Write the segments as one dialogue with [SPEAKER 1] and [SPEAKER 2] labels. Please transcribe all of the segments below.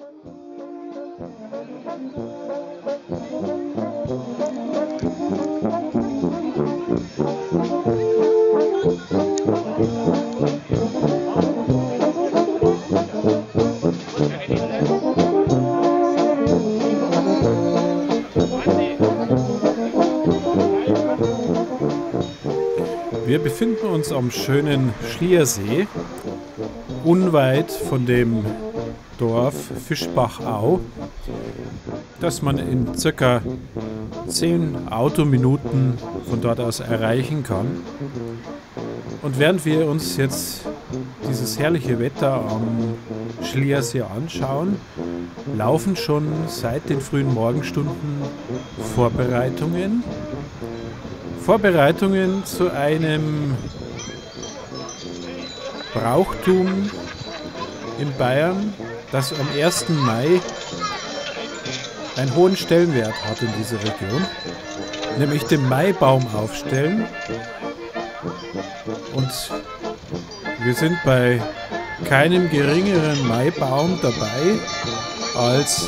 [SPEAKER 1] Wir befinden uns am schönen Schliersee, unweit von dem Dorf Fischbachau, das man in ca. 10 Autominuten von dort aus erreichen kann. Und während wir uns jetzt dieses herrliche Wetter am Schliersee anschauen, laufen schon seit den frühen Morgenstunden Vorbereitungen zu einem Brauchtum in Bayern, das am 1. Mai einen hohen Stellenwert hat in dieser Region, nämlich den Maibaum aufstellen. Und wir sind bei keinem geringeren Maibaum dabei als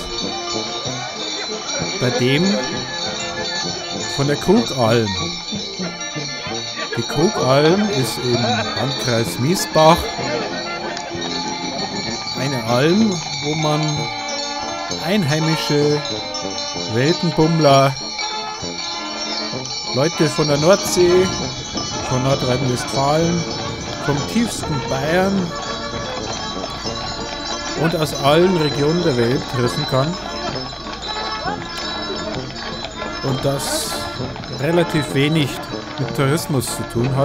[SPEAKER 1] bei dem von der Krugalm. Die Krugalm ist im Landkreis Miesbach eine Alm, wo man einheimische Weltenbummler, Leute von der Nordsee, von Nordrhein-Westfalen, vom tiefsten Bayern und aus allen Regionen der Welt treffen kann. Und das relativ wenig mit Tourismus zu tun hat.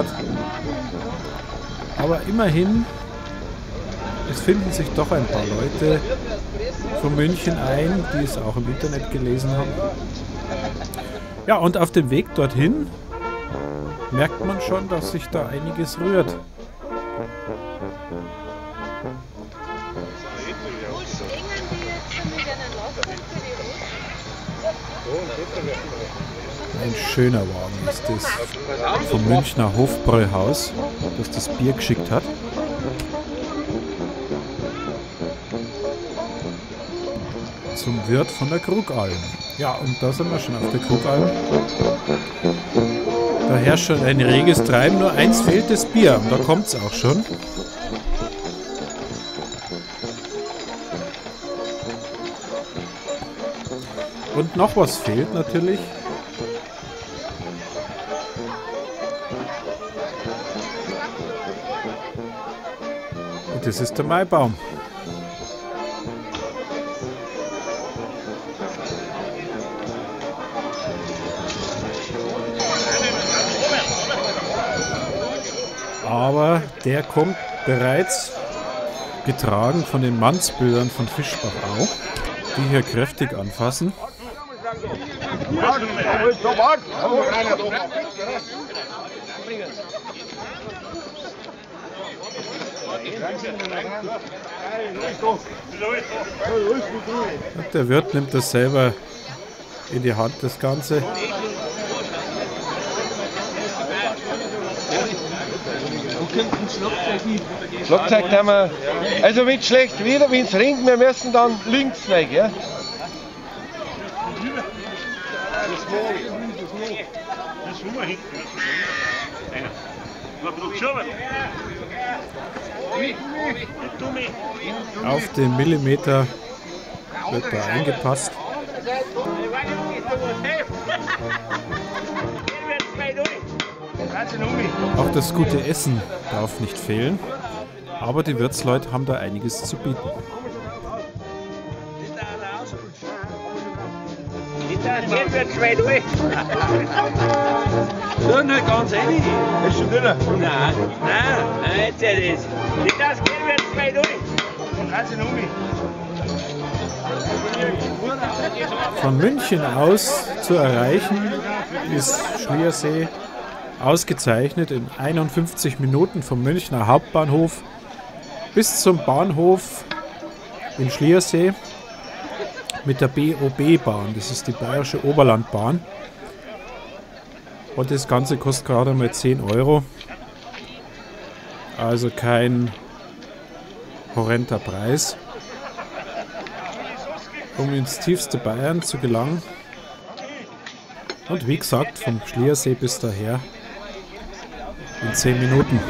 [SPEAKER 1] Aber immerhin, es finden sich doch ein paar Leute von München ein, die es auch im Internet gelesen haben. Ja, und auf dem Weg dorthin merkt man schon, dass sich da einiges rührt. Ein schöner Wagen ist das vom Münchner Hofbräuhaus, das das Bier geschickt hat. Zum Wirt von der Krugalm. Ja, und da sind wir schon auf der Krugalm. Da herrscht schon ein reges Treiben, nur eins fehlt, das Bier. Und da kommt es auch schon. Und noch was fehlt natürlich. Und das ist der Maibaum. Aber der kommt bereits getragen von den Mannsbildern von Fischbachau, die hier kräftig anfassen. Und der Wirt nimmt das selber in die Hand, das Ganze.
[SPEAKER 2] Schlagzeug haben wir, also wenn es schlecht wird, wenn es regnet, wir müssen dann links rein, gell?
[SPEAKER 1] Auf den Millimeter wird da eingepasst. Auch das gute Essen darf nicht fehlen, aber die Wirtsleute haben da einiges zu bieten.
[SPEAKER 3] So, nicht ganz ehrlich. Ist schon drin? Nein, jetzt ist es. Das gehen wir jetzt zwei durch.
[SPEAKER 1] Von München aus zu erreichen ist Schliersee ausgezeichnet in 51 Minuten vom Münchner Hauptbahnhof bis zum Bahnhof in Schliersee mit der BOB-Bahn. Das ist die Bayerische Oberlandbahn. Und das Ganze kostet gerade mal 10 Euro. Also kein horrender Preis. um ins tiefste Bayern zu gelangen. Und wie gesagt, vom Schliersee bis daher in 10 Minuten.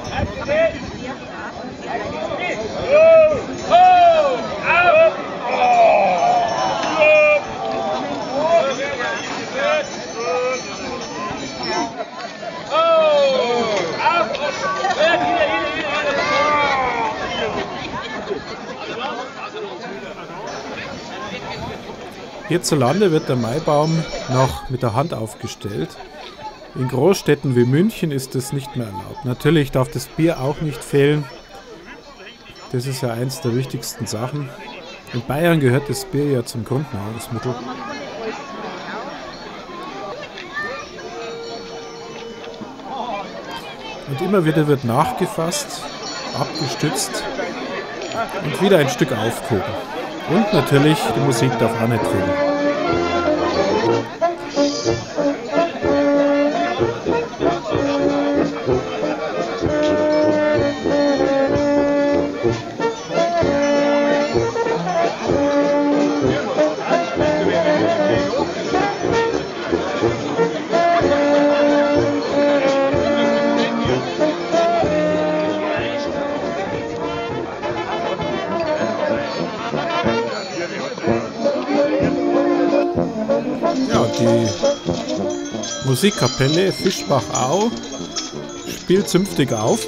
[SPEAKER 1] Hierzulande wird der Maibaum noch mit der Hand aufgestellt. In Großstädten wie München ist das nicht mehr erlaubt. Natürlich darf das Bier auch nicht fehlen. Das ist ja eins der wichtigsten Sachen. In Bayern gehört das Bier ja zum Grundnahrungsmittel. Und immer wieder wird nachgefasst, abgestützt und wieder ein Stück aufgehoben. Und natürlich, die Musik darf auch nicht fehlen. Die Musikkapelle Fischbach-Au spielt zünftig auf.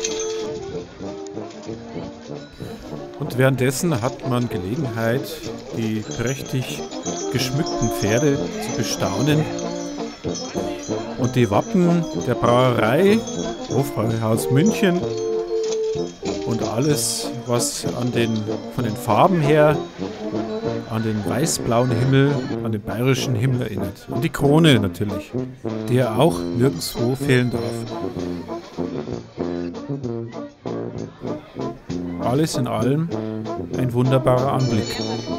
[SPEAKER 1] Und währenddessen hat man Gelegenheit, die prächtig geschmückten Pferde zu bestaunen und die Wappen der Brauerei, Hofbräuhaus München und alles, was von den Farben her an den weiß-blauen Himmel, an den bayerischen Himmel erinnert. Und die Krone natürlich, die ja auch nirgendwo fehlen darf. Alles in allem ein wunderbarer Anblick.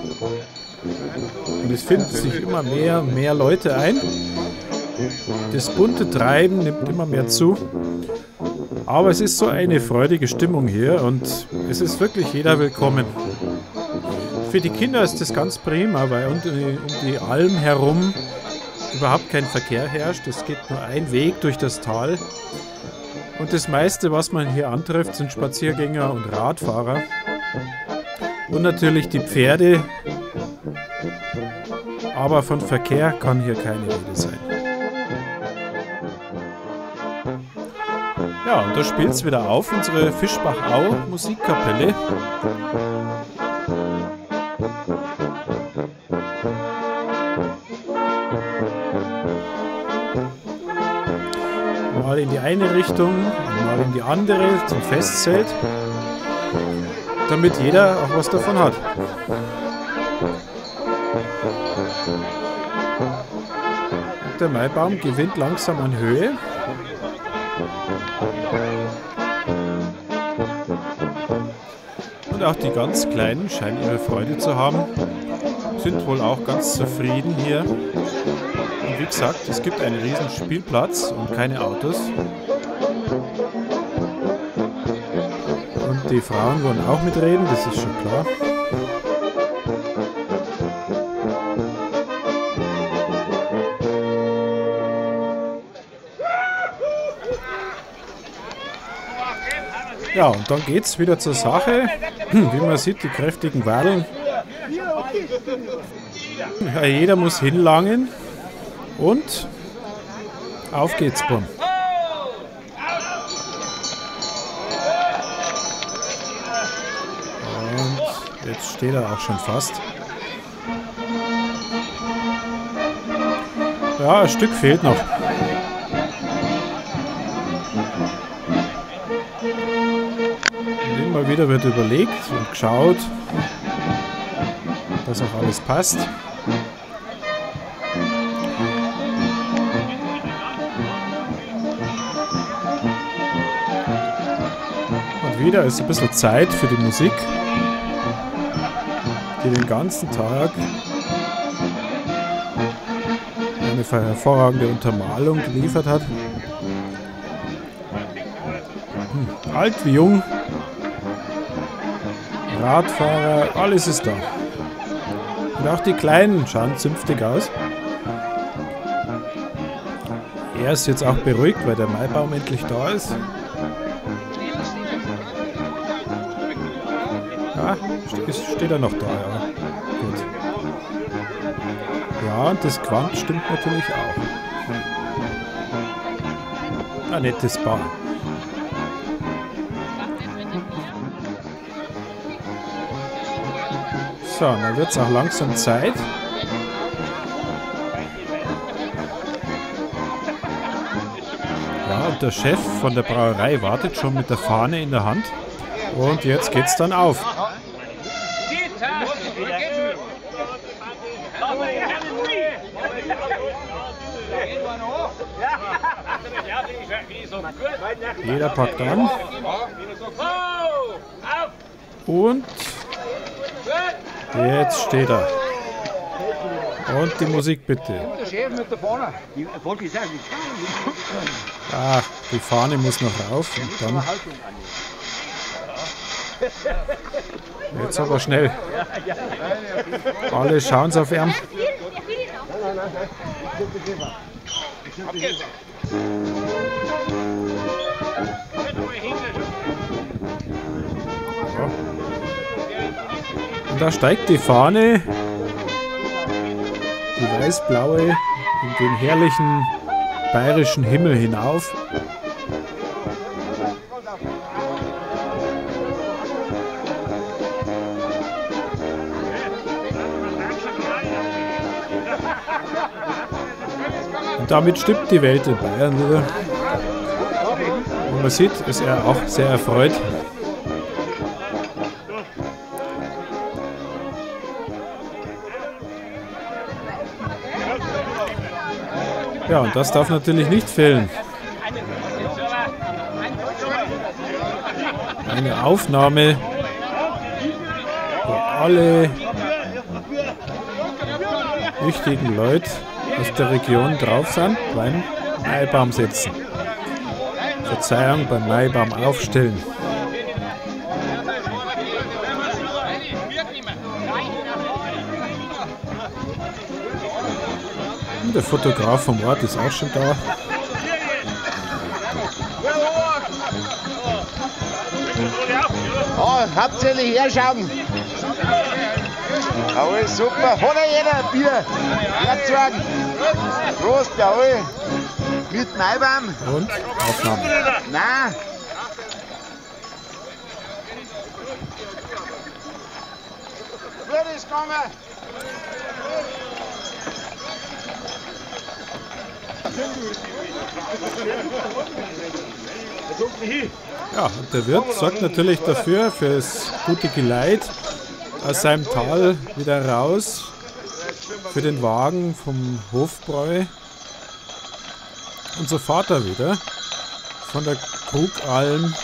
[SPEAKER 1] Und es finden sich immer mehr Leute ein. Das bunte Treiben nimmt immer mehr zu. Aber es ist so eine freudige Stimmung hier und es ist wirklich jeder willkommen. Für die Kinder ist das ganz prima, weil um die Alm herum überhaupt kein Verkehr herrscht. Es geht nur ein Weg durch das Tal. Und das meiste, was man hier antrifft, sind Spaziergänger und Radfahrer. Und natürlich die Pferde. Aber von Verkehr kann hier keine Rede sein. Ja, und da spielt es wieder auf, unsere Fischbach-Au Musikkapelle. Mal in die eine Richtung, mal in die andere zum Festzelt, damit jeder auch was davon hat. Und der Maibaum gewinnt langsam an Höhe. Und auch die ganz Kleinen scheinen ihre Freude zu haben, sind wohl auch ganz zufrieden hier. Und wie gesagt, es gibt einen riesen Spielplatz und keine Autos. Und die Frauen wollen auch mitreden, das ist schon klar. Ja, und dann geht's wieder zur Sache. Wie man sieht, die kräftigen Wadeln. Ja, jeder muss hinlangen. Und auf geht's, Bonn. Und jetzt steht er auch schon fast. Ja, ein Stück fehlt noch. Und immer wieder wird überlegt und geschaut, dass auch alles passt. Wieder ist ein bisschen Zeit für die Musik, die den ganzen Tag eine hervorragende Untermalung geliefert hat. Alt wie jung, Radfahrer, alles ist da. Und auch die Kleinen schauen zünftig aus. Er ist jetzt auch beruhigt, weil der Maibaum endlich da ist. Ja, steht er noch da, ja. Gut. Ja, und das Gewand stimmt natürlich auch. Ein nettes Paar. So, dann wird es auch langsam Zeit. Ja, und der Chef von der Brauerei wartet schon mit der Fahne in der Hand. Und jetzt geht's dann auf. Jeder packt an. Und jetzt steht er. Und die Musik bitte. Ah, die Fahne muss noch rauf und dann. Jetzt aber schnell. Alle schauen auf ihn. Ja. Und da steigt die Fahne, die weiß-blaue, in den herrlichen bayerischen Himmel hinauf. Und damit stimmt die Welt in Bayern wieder. Und man sieht, ist er auch sehr erfreut. Ja, und das darf natürlich nicht fehlen. Eine Aufnahme, wo alle wichtigen Leute aus der Region drauf sind beim Maibaum setzen. Verzeihung, beim Maibaum aufstellen. Und der Fotograf vom Ort ist auch schon da.
[SPEAKER 2] Ja, hauptsächlich herschauen. Alles super. Hat ja jeder ein Bier? Herzogen. Prost bei euch. Mit Maibaum.
[SPEAKER 1] Und Aufnahme.
[SPEAKER 2] Nein. Gut ist gegangen.
[SPEAKER 1] Ja, und der Wirt sorgt natürlich dafür, für das gute Geleit aus seinem Tal wieder raus, für den Wagen vom Hofbräu. Und so fährt er wieder von der Krugalm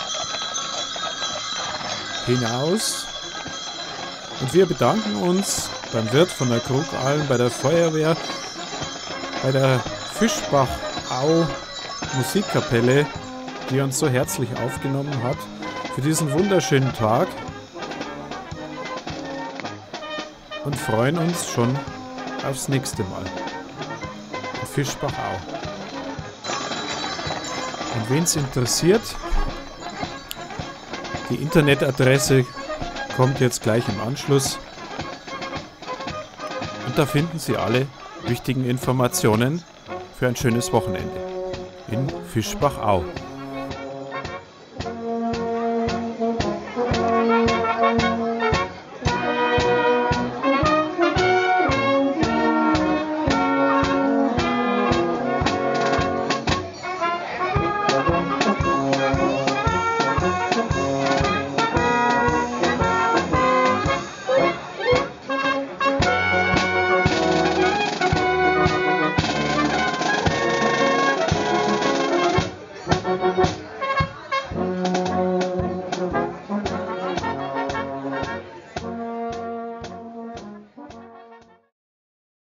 [SPEAKER 1] hinaus. Und wir bedanken uns beim Wirt von der Krugalm, bei der Feuerwehr, bei der Fischbach-Au Musikkapelle, die uns so herzlich aufgenommen hat, für diesen wunderschönen Tag und freuen uns schon aufs nächste Mal in Fischbach-Au. Und wen es interessiert, die Internetadresse kommt jetzt gleich im Anschluss und da finden Sie alle wichtigen Informationen für ein schönes Wochenende in Fischbach-Au.